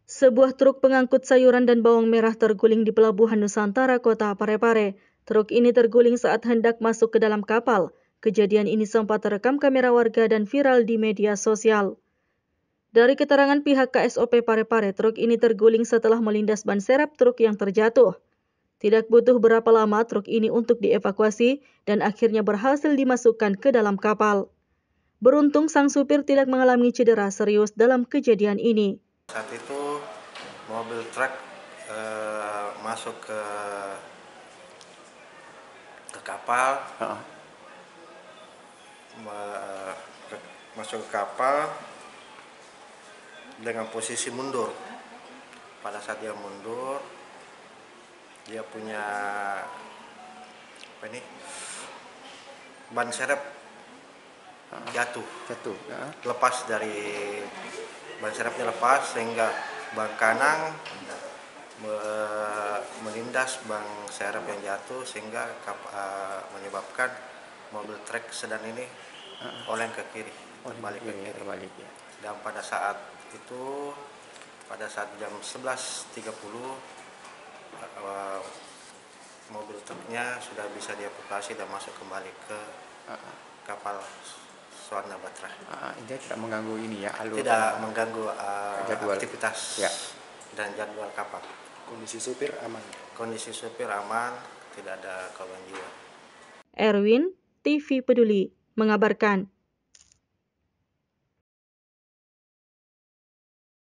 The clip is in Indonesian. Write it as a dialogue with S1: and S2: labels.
S1: Sebuah truk pengangkut sayuran dan bawang merah terguling di Pelabuhan Nusantara, Kota Parepare. Truk ini terguling saat hendak masuk ke dalam kapal. Kejadian ini sempat terekam kamera warga dan viral di media sosial. Dari keterangan pihak KSOP Parepare, truk ini terguling setelah melindas ban serep truk yang terjatuh. Tidak butuh berapa lama truk ini untuk dievakuasi dan akhirnya berhasil dimasukkan ke dalam kapal. Beruntung sang supir tidak mengalami cedera serius dalam kejadian ini.
S2: Saat itu mobil truk masuk ke kapal, masuk ke kapal dengan posisi mundur. Pada saat dia mundur, dia punya ban serep jatuh. Lepas dari ban serepnya lepas sehingga ban kanan melindas ban serep yang jatuh sehingga menyebabkan mobil truk sedan ini oleng ke kiri, terbalik ke kiri. Dan pada saat itu, pada saat jam 11.30 mobil truknya sudah bisa dievakuasi dan masuk kembali ke kapal Suwarna Batra.
S3: Dia tidak mengganggu ini ya, alur.
S2: Tidak mengganggu aktivitas dan jadwal kapal.
S3: Kondisi supir aman.
S2: Kondisi supir aman, tidak ada korban jiwa.
S1: Erwin, TV Peduli, mengabarkan.